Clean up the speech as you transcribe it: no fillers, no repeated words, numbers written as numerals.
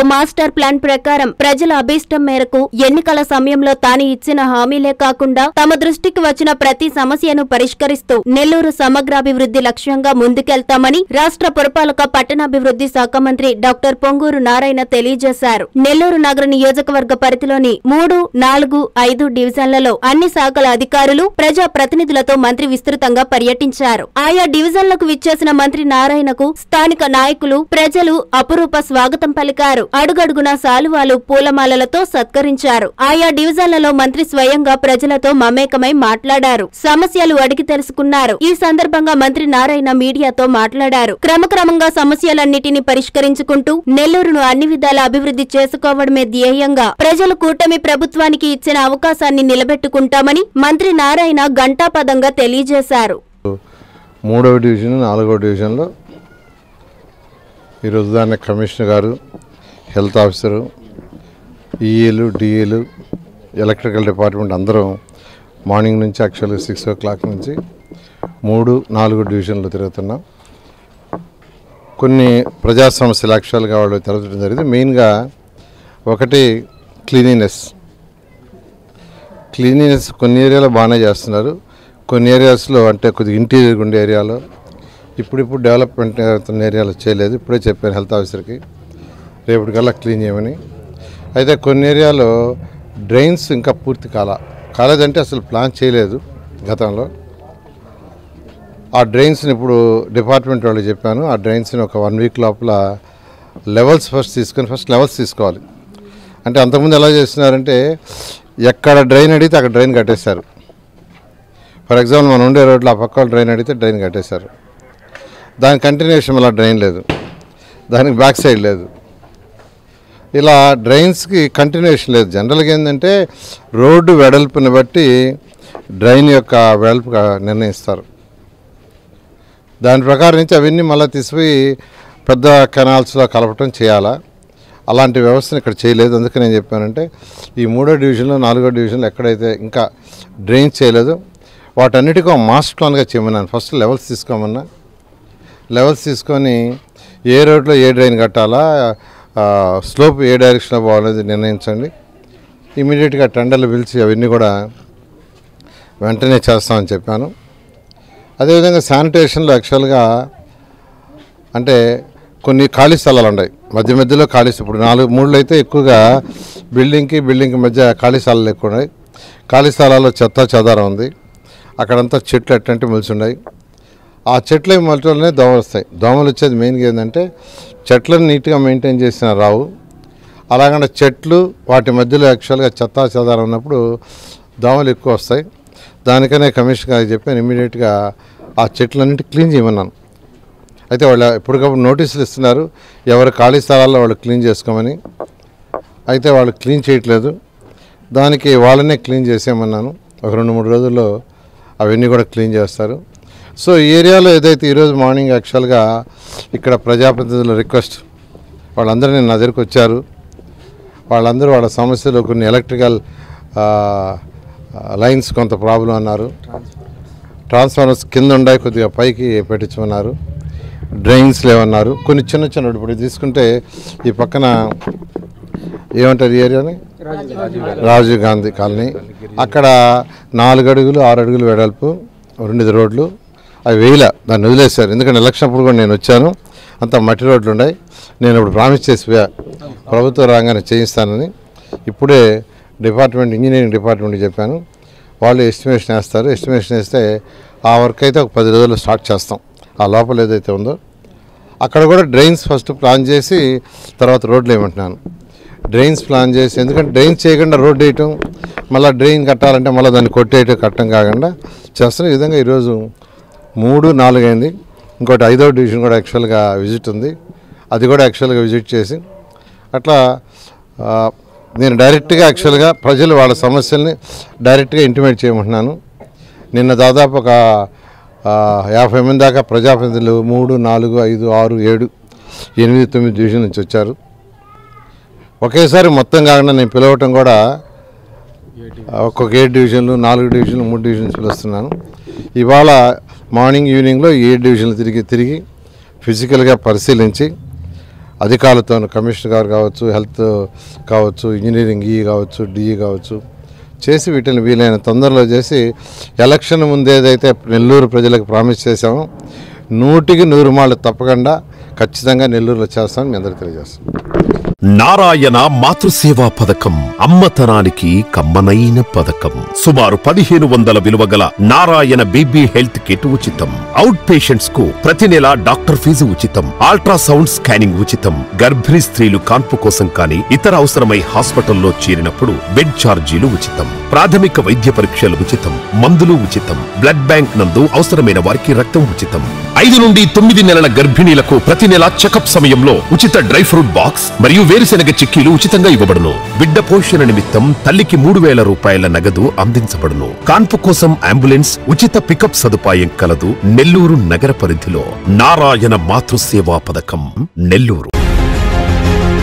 Master plan ప్రకారం ప్రజల అభీష్టం మేరకు ఎన్నికల సమయంలో తాను ఇచ్చిన హామీలే కాకుండా తమ దృష్టికి వచ్చిన ప్రతి సమస్యను పరిష్కరిస్తూ నెల్లూరు సమగ్రాభివృద్ధి లక్ష్యంగా ముందుకెళ్తామని రాష్ట్ర పురపాలక పట్టణాభివృద్ధి శాఖ మంత్రి డాక్టర్ పొంగూరు నారాయణ తెలియజేశారు. నెల్లూరు నగర నియోజకవర్గ పరిధిలోని 3, 4, 5 డివిజన్లలో అన్ని శాఖల అధికారులు, ప్రజా ప్రతినిధులతో మంత్రి విస్తృతంగా పర్యటించారు. ఆయా డివిజన్లకు విచ్చేసిన మంత్రి నారాయణకు స్థానిక నాయకులు, ప్రజలు అపురూప స్వాగతం పలికారు. అడుగడుగున శాలువాలు, పూలమాలలతో సత్కరించారు. ఆయా డివిజన్లలో మంత్రి స్వయంగా ప్రజలతో మమేకమై మాట్లాడారు. సమస్యలు అడిగి తెలుసుకున్నారు. ఈ సందర్భంగా మంత్రి నారాయణ మీడియాతో మాట్లాడారు. క్రమక్రమంగా సమస్యలన్నిటినీ పరిష్కరించుకుంటూ నెల్లూరును అన్ని విధాల అభివృద్ధి చేసుకోవడమే ధ్యేయంగా ప్రజలు కూటమి ప్రభుత్వానికి ఇచ్చిన అవకాశాన్ని నిలబెట్టుకుంటామని మంత్రి నారాయణ ఘంటాపదంగా తెలియజేశారు. 3వ డివిజన్, 4వ డివిజన్లో ఈరోజు దాన్ని కమిషనర్ గారు, హెల్త్ ఆఫీసరు, ఈఏలు, డిఏలు, ఎలక్ట్రికల్ డిపార్ట్మెంట్ అందరం మార్నింగ్ నుంచి యాక్చువల్గా 6 o'clock నుంచి 3, 4 డివిజన్లు తిరుగుతున్నాం. కొన్ని ప్రజా సమస్యలు యాక్చువల్గా వాళ్ళు తిరగడం జరిగింది. మెయిన్గా ఒకటి క్లీనినెస్ కొన్ని ఏరియాలో బాగానే చేస్తున్నారు. కొన్ని ఏరియాస్లో అంటే కొద్దిగా ఇంటీరియర్ ఉండే ఏరియాలో ఇప్పుడు డెవలప్మెంట్ అవుతున్న ఏరియాలో చేయలేదు. ఇప్పుడే చెప్పాను హెల్త్ ఆఫీసర్కి రేపటికల్లా క్లీన్ చేయమని. అయితే కొన్ని ఏరియాలో డ్రైన్స్ ఇంకా పూర్తి కాలేదంటే అసలు ప్లాన్ చేయలేదు గతంలో. ఆ డ్రైన్స్ని ఇప్పుడు డిపార్ట్మెంట్ వాళ్ళు చెప్పాను. ఆ డ్రైన్స్ని ఒక 1 week లోపల లెవెల్స్ ఫస్ట్ లెవెల్స్ తీసుకోవాలి. అంటే అంతకుముందు ఎలా చేస్తున్నారంటే ఎక్కడ డ్రైన్ అడిగితే అక్కడ డ్రైన్ కట్టేశారు. ఫర్ ఎగ్జాంపుల్ మనం ఉండే రోడ్లో ఆ పక్క డ్రైన్ అడిగితే డ్రైన్ కట్టేశారు. దాని కంటిన్యూషన్ వల్ల డ్రైన్ లేదు, దానికి బ్యాక్ సైడ్ లేదు. ఇలా డ్రైన్స్కి కంటిన్యూషన్ లేదు. జనరల్గా ఏంటంటే రోడ్డు వెడల్పుని బట్టి డ్రైన్ యొక్క వెడల్పు నిర్ణయిస్తారు. దాని ప్రకారం నుంచి అవన్నీ మళ్ళీ తీసిపోయి పెద్ద కెనాల్స్లో కలపటం చేయాలా. అలాంటి వ్యవస్థను ఇక్కడ చేయలేదు. అందుకే నేను చెప్పానంటే ఈ 3వ డివిజన్లో, 4వ డివిజన్లో ఎక్కడైతే ఇంకా డ్రైన్ చేయలేదు వాటన్నిటికీ మాస్టర్ ప్లాన్గా చేయమన్నాను. ఫస్ట్ లెవెల్స్ తీసుకోమన్నా. లెవెల్స్ తీసుకొని ఏ రోడ్లో ఏ డ్రైన్ కట్టాలా, స్లోప్ ఏ డైరెక్షన్లో పోవాలనేది నిర్ణయించండి. ఇమీడియట్గా టెండర్లు పిలిచి అవన్నీ కూడా వెంటనే చేస్తామని చెప్పాను. అదేవిధంగా శానిటేషన్లో యాక్చువల్గా అంటే కొన్ని ఖాళీ స్థలాలు ఉన్నాయి, మధ్యలో ఖాళీ. ఇప్పుడు 3 అయితే ఎక్కువగా బిల్డింగ్కి మధ్య ఖాళీ స్థలాలు ఎక్కువ ఉన్నాయి. ఖాళీ స్థలాల్లో చెత్త చెదారం ఉంది. అక్కడంతా చెట్లు ఎట్టంటే మొలిచున్నాయి. ఆ చెట్లు మొలటలోనే దోమలు వస్తాయి. దోమలు వచ్చేది మెయిన్గా ఏంటంటే చెట్లను నీట్గా మెయింటైన్ చేసిన రావు. అలాగంటే చెట్లు వాటి మధ్యలో యాక్చువల్గా చెత్త చెదారం ఉన్నప్పుడు దోమలు ఎక్కువ వస్తాయి. దానికనే కమిషనర్ గారికి చెప్పాను ఇమీడియట్గా ఆ చెట్లన్నింటి క్లీన్ చేయమన్నాను. అయితే వాళ్ళు ఎప్పటికప్పుడు నోటీసులు ఇస్తున్నారు ఎవరు ఖాళీ స్థలాల్లో వాళ్ళు క్లీన్ చేసుకోమని. అయితే వాళ్ళు క్లీన్ చేయట్లేదు. దానికి వాళ్ళనే క్లీన్ చేసేయమన్నాను. ఒక 2-3 రోజుల్లో అవన్నీ కూడా క్లీన్ చేస్తారు. సో ఈ ఏరియాలో ఏదైతే ఈరోజు మార్నింగ్ యాక్చువల్గా ఇక్కడ ప్రజాప్రతినిధుల రిక్వెస్ట్ వాళ్ళందరూ నా దగ్గరికి వచ్చారు. వాళ్ళందరూ వాళ్ళ సమస్యలు కొన్ని ఎలక్ట్రికల్ లైన్స్ కొంత ప్రాబ్లం అన్నారు. ట్రాన్స్ఫార్మర్స్ కింద ఉన్నాయి, కొద్దిగా పైకి పెట్టించమన్నారు. డ్రైన్స్ లేవన్నారు. కొన్ని చిన్న ఇప్పుడు తీసుకుంటే ఈ పక్కన ఏమంటారు ఈ ఏరియాని, రాజీవ్ గాంధీ కాలనీ, అక్కడ 4 అడుగులు 6 అడుగులు వెడల్పు 2 రోడ్లు అవి వేయలే, దాన్ని వదిలేశారు. ఎందుకంటే ఎలక్షన్ అప్పుడు కూడా నేను వచ్చాను, అంత మట్టి రోడ్లు ఉన్నాయి. నేను ఇప్పుడు ప్రామిస్ చేసిపోయా ప్రభుత్వ రంగాన్ని చేయిస్తానని. ఇప్పుడే ఇంజనీరింగ్ డిపార్ట్మెంట్కి చెప్పాను. వాళ్ళు ఎస్టిమేషన్ వేస్తారు. ఎస్టిమేషన్ వేస్తే ఆ వర్క్ అయితే ఒక 10 రోజుల్లో స్టార్ట్ చేస్తాం. ఆ లోపల ఏదైతే ఉందో అక్కడ కూడా డ్రైన్స్ ఫస్ట్ ప్లాన్ చేసి తర్వాత రోడ్లు వేయమంటున్నాను. డ్రైన్స్ ప్లాన్ చేసి, ఎందుకంటే డ్రైన్స్ చేయకుండా రోడ్డు వేయటం, మళ్ళీ డ్రైన్ కట్టాలంటే మళ్ళీ దాన్ని కొట్టేయటం కట్టడం కాకుండా చేస్తున్న ఈ విధంగా ఈరోజు 3, 4 అయింది. ఇంకోటి 5వ డివిజన్ కూడా యాక్చువల్గా విజిట్ ఉంది. అది కూడా యాక్చువల్గా విజిట్ చేసి అట్లా నేను డైరెక్ట్గా యాక్చువల్గా ప్రజలు వాళ్ళ సమస్యల్ని డైరెక్ట్గా ఇంటిమేట్ చేయమంటున్నాను. నిన్న దాదాపు ఒక 50 మంది దాకా ప్రజాప్రతినిధులు 3, 4, 5, 6, 7, 8, 9 డివిజన్ నుంచి వచ్చారు. ఒకేసారి మొత్తం కాకుండా నేను పిలవటం కూడా ఒక్కొక్క 7 డివిజన్లు, 4 డివిజన్లు, 3 డివిజన్స్ పిలుస్తున్నాను. ఇవాళ మార్నింగ్ ఈవినింగ్లో 7 డివిజన్లు తిరిగి ఫిజికల్గా పరిశీలించి అధికారులతో కమిషనర్ గారు కావచ్చు, హెల్త్ కావచ్చు, ఇంజనీరింగ్ కావచ్చు, డిఈ కావచ్చు చేసి వీటిని వీలైన తొందరలో చేసి ఎలక్షన్ ముందేదైతే నెల్లూరు ప్రజలకు ప్రామిస్ చేశామో 100కి 100 మార్లు తప్పకుండా ఖచ్చితంగా నెల్లూరులో చేస్తామని మీ అందరికీ తెలియజేస్తాం. నారాయణ మాతృసేవా పథకం అమ్మతనానికి కమ్మనైన పథకం. సుమారు 1500 విలువ గల నారాయణ బేబీ హెల్త్ కిట్ ఉచితం. అవుట్ పేషెంట్స్ కు ప్రతి నెల డాక్టర్ ఫీజు ఉచితం. అల్ట్రాసౌండ్ స్కానింగ్ ఉచితం. గర్భిణీ స్త్రీలు కాన్పు కోసం కానీ ఇతర అవసరమై హాస్పిటల్లో చేరినప్పుడు బెడ్ ఛార్జీలు ఉచితం. ప్రాథమిక వైద్య పరీక్షలు ఉచితం. మందులు ఉచితం. బ్లడ్ బ్యాంక్ నందు అవసరమైన వారికి రక్తం ఉచితం. 5 నుండి 9 నెలల గర్భిణీలకు ప్రతి నెల చెకప్ సమయంలో ఉచిత డ్రై ఫ్రూట్ బాక్స్ మరియు వేరుశెనగ చిక్కీలు ఉచితంగా ఇవ్వబడును. బిడ్డ పోషణ నిమిత్తం తల్లికి 3000 రూపాయల నగదు అందించబడును. కాన్పు కోసం అంబులెన్స్ ఉచిత పికప్ సదుపాయం కలదు. నెల్లూరు నగర పరిధిలో నారాయణ మాతృసేవా పథకం, నెల్లూరు.